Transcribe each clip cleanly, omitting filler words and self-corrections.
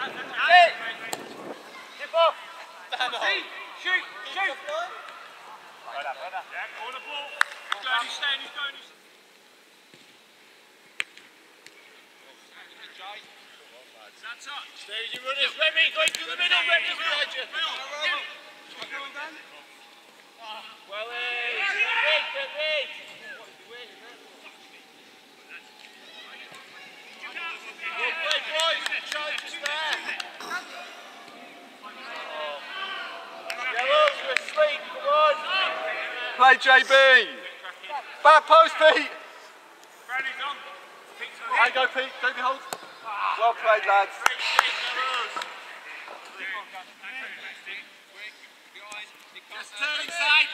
Tip off. Dynamo. Shoot. Right up. Yeah, corner ball. He's going, he's staying. That's up. There's your runners. Remy, going through the middle. Remy's behind you. Well, wait. Well played, boys. The challenge is there. Yellows, you're asleep. Come on. Play JB. Back post, Pete. There you go, Pete. JB hold. Well played, lads. Just turn inside.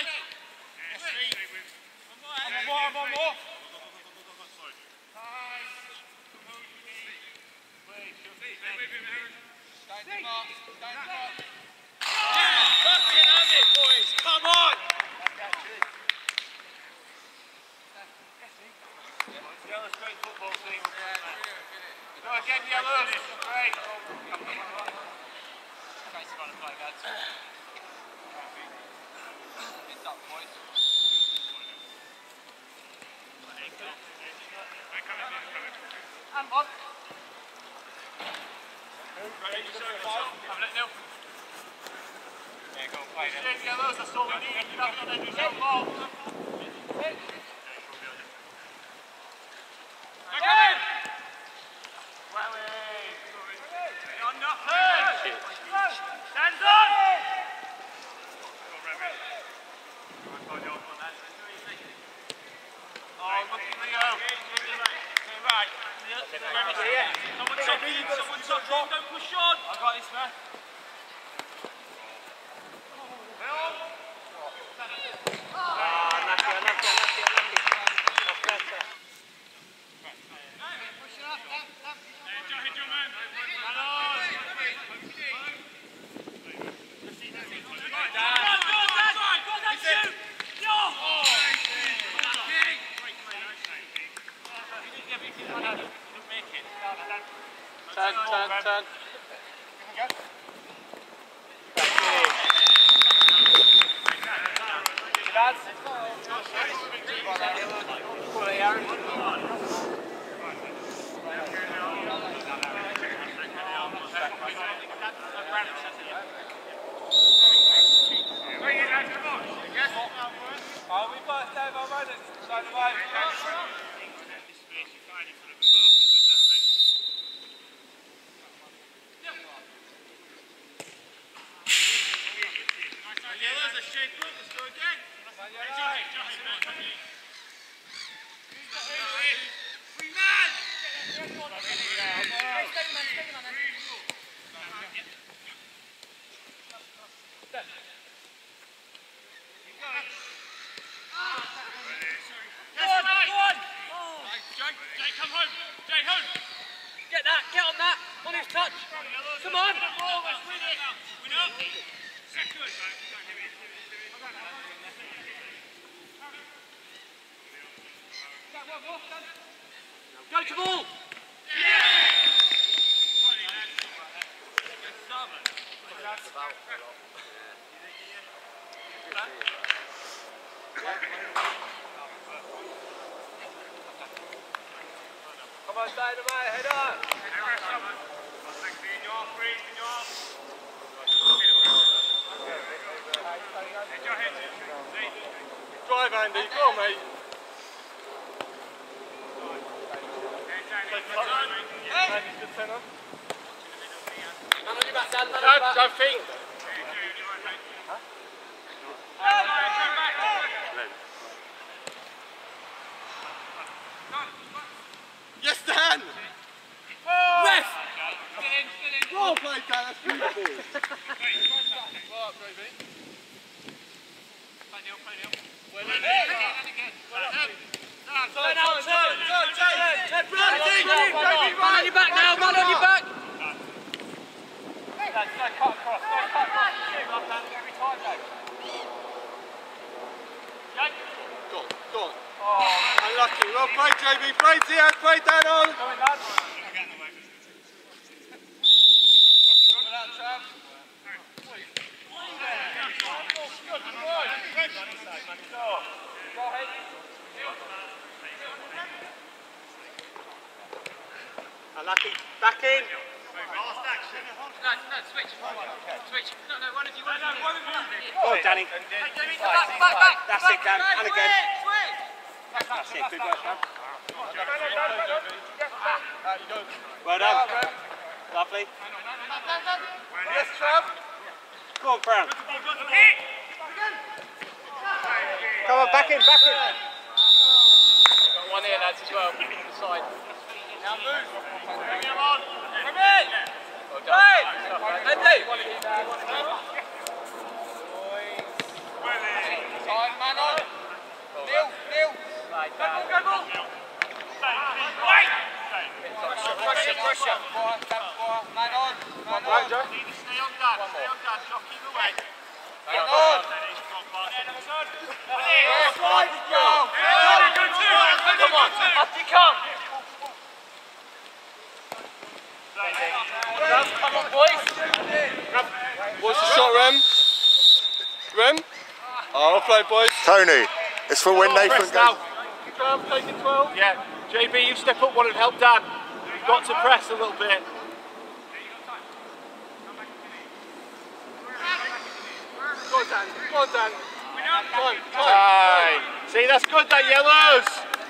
One more. Fucking have it, boys. Come on. Yellow's great football team. Go again, Yellows. Great. Guys are going to play, lads. It's up, boys. And on. Ready, have it nil. Yeah, go and play it. Yellows, that's all we need. You have to do some ball. Again! On nothing! Stands on! Oh, look at Leo. Okay, right. Someone touch him, don't push on. I got this, man. Turn. We've got to stay on runners. By the way. Yellow's a shake up, let's go again. Free man! Jay, come home. Jay, home. Get on that. On his touch. Come on. Win up. Second. Go to ball. Come on, Dynamo, head on. Drive, Andy. Go on, mate. Andy's good centre. Man on your back, Dan. Man on your back. Don't think. Yes, Dan! Ref! Well played, Dan. That's beautiful. Well up, Roby. Play nil. Well done. Turn, man on your back now, man on your back! Cut across. Shoot, left hand every time, mate. Go on. Oh, unlucky. Well played, JB. Play Diaz. Play Dan on. Going, lads. Back in. No, switch. Switch. No, one of you. Oh, Danny. Back. That's it, Dan. And again. Switch. That's it. Good work, Dan. Well done. Lovely. Yes, Trav. Go on, Brown. Come on, back in. Got one here, lads, as well. Side. Now move. Bring him on. Come in. Well done. Andy. Time, man on. Neil. Go ball. Pressure. Man on. Need to stay on that. Stay on that. Jockey the way. Man on. Come on, up you come. Come on, boys. What's the shot, Rem? Oh, well played, boys. Tony, it's for when Nathan Press goes. now. Trav, taking 12. Yeah. JB, you step up one and help Dan. You've got to press a little bit. Go on, Dan. Time. See, that's good, that yellows.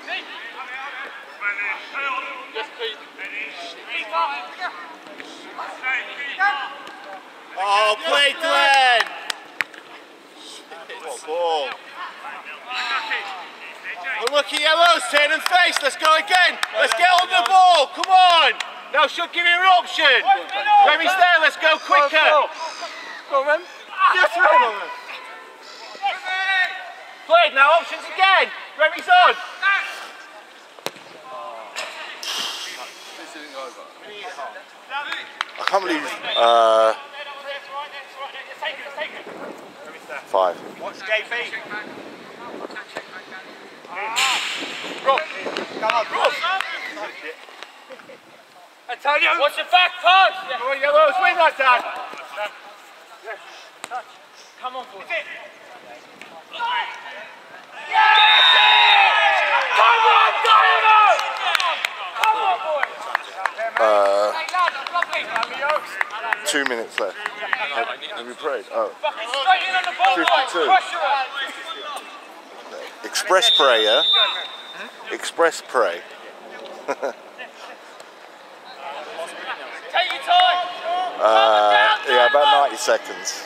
Yes, Pete. Oh, play, Glenn. What ball. Unlucky yellows, turn and face. Let's go again. Let's get on the ball. Come on. Now should give him an option. Remy's there. Let's go quicker. Go on, Rem. Yes, Rem. Played now, options again. Remy's on. This isn't over. I can't believe 5. What's JB? Rob. Come on, Rob. Antonio, watch your back punch. Come on, yellows. Win that, Dan. Come on, boys. Come on, Dynamo! Come on, boys! 2 minutes left. Have we prayed? Oh. Straight in on the ball, 52. Express pray, yeah? Express pray. Take your time! Yeah, about 90 seconds.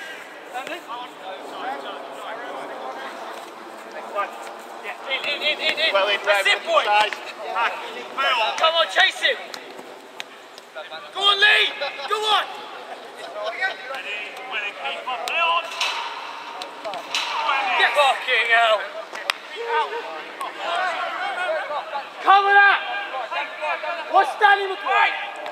In. Well in, That's it, boys. Come on, chase him. Go on, Lee. Go on. Fucking hell. Cover that. What's standing with me?